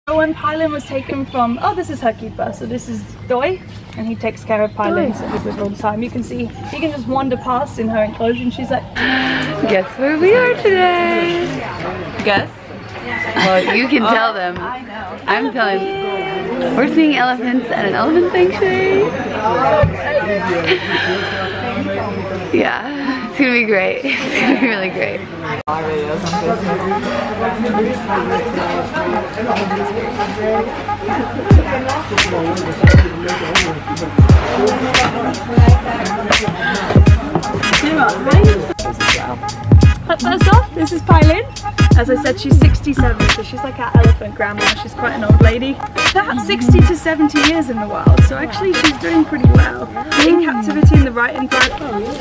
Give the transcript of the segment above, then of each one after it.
When Pylon was taken from, oh, this is her keeper, so this is Doi, and he takes care of Pylon, so he's with her all the time. You can see, he can just wander past in her enclosure, and she's like, guess where we are today? Guess? Well, you can tell them. I know. I'm telling them. We're seeing elephants at an elephant sanctuary. Yeah, it's gonna be great. It's gonna be really great. But first off, this is Pylon. As I said, she's 67, so she's like our elephant grandma. She's quite an old lady. About 60 to 70 years in the wild, so actually she's doing pretty well. In captivity in the right environment.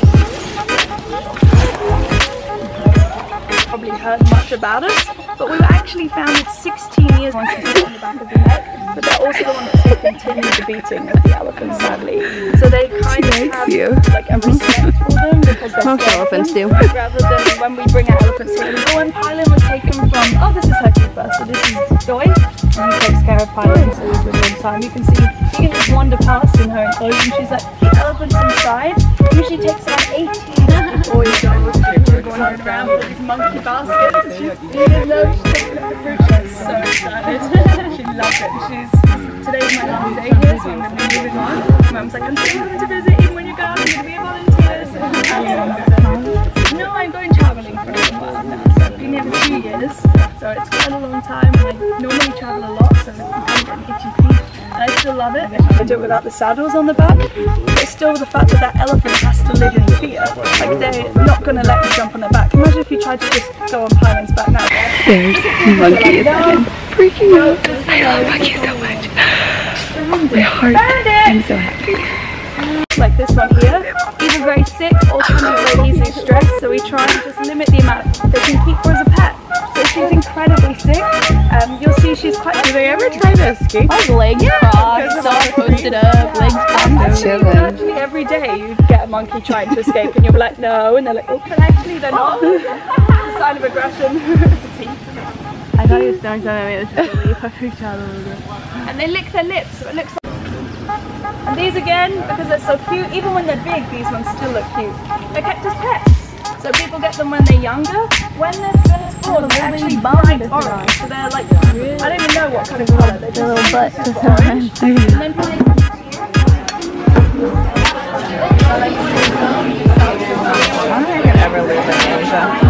Probably heard much about us, but we were actually founded 16 years once we on the back of the neck, but they're also the ones that continue the beating of the elephants, sadly. So they kind of have like a respect for them because they're most elephants do. Rather than when we bring our elephants here. So when Pylon was taken from, oh, this is her keeper, so this is Doi, and he takes care of Pylon, so he's with her all the time. You can see, he can just wander past in her enclosure, and she's like, the elephants inside. Usually takes about 18 before you go wandering around with these monkey baskets, and she's even though she's taking up the fruit, she's so excited. She loves it. Today's my last day here, so I'm going to be moving on. Mum's like, I'm still going to visit even when you go, I'm going to be a volunteer. So no, I'm going travelling for a little while now, so I've been here for 2 years, so it's quite a long time, and I normally travel a lot, so I'm getting itchy feet, and I still love it. I do it without the saddles on the back, but still the fact that that elephant has to live in fear, like they're not going to let you jump on their back. Imagine if you tried to just go on Pylon's back now. There's monkeys. I'm freaking out. I love monkeys so much. My heart, I'm so happy. Like this one here, either very sick or kind of very easily stressed, so we try and just limit the amount they can keep her as a pet. So if she's incredibly sick, you'll see she's quite... Do they ever try to escape? My legs crossed, so posted up, legs crossed. Actually every day you get a monkey trying to escape and you'll be like, no, and they're like, oh, but actually they're not. It's a sign of aggression. I thought you were doing something that made us leave. I freaked out a little bit. And they lick their lips, so it looks like... And these again, because they're so cute, even when they're big, these ones still look cute. They're kept as pets. So people get them when they're younger. When they're born, they're actually bright orange. So they're like, I don't even know what kind of colour. They're just little butt just orange. And then I don't think I can ever leave it.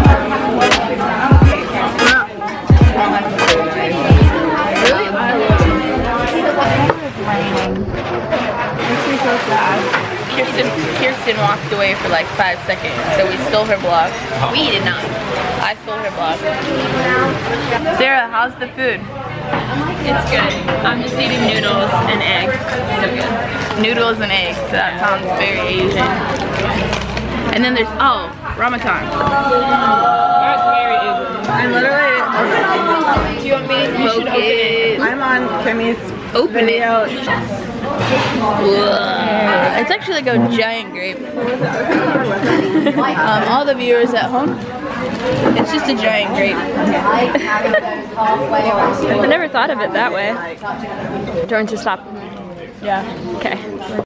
Kirsten walked away for like 5 seconds, so we stole her vlog. We did not. I stole her vlog. Sarah, how's the food? It's good. I'm just eating noodles and egg. So good. Noodles and eggs. That sounds very Asian. And then there's, oh, Ramadan. That's very Asian. I'm literally... Do you want me to open it? I'm on Kimmy's Open video. It's actually like a giant grape. All the viewers at home, it's just a giant grape. I never thought of it that way. Do you want to stop? yeah. Okay.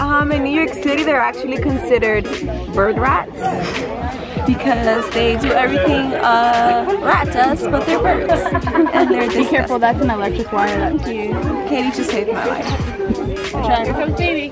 In New York City, they're actually considered bird rats because they do everything a rat does, but they're birds. And they're disgusting. Be careful, that's an electric wire. Thank you. Katie just saved my life. Here comes baby.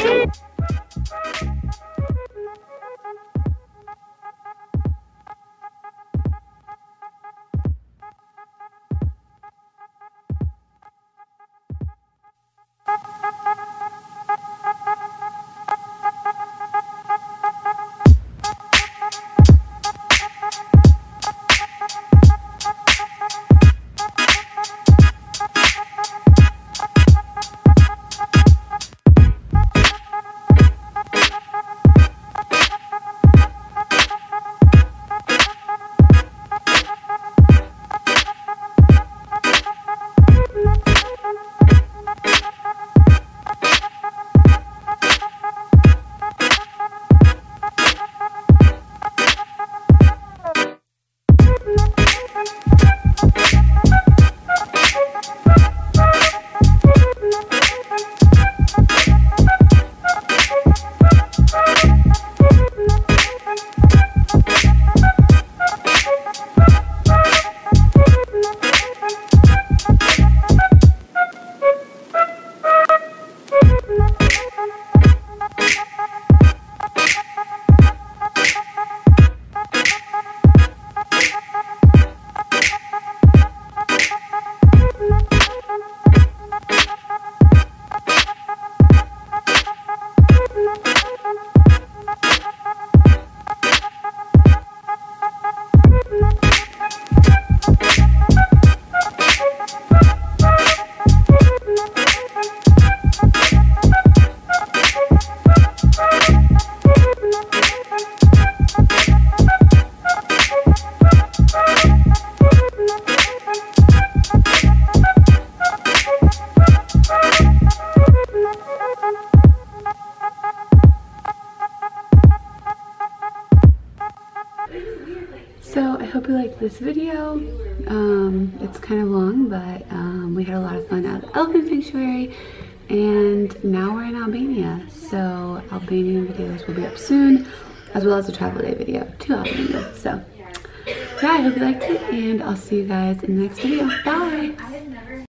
So I hope you liked this video. It's kind of long, but we had a lot of fun at the Elephant Sanctuary, and now we're in Albania. So Albanian videos will be up soon, as well as a travel day video to Albania. So yeah, I hope you liked it, and I'll see you guys in the next video. Bye!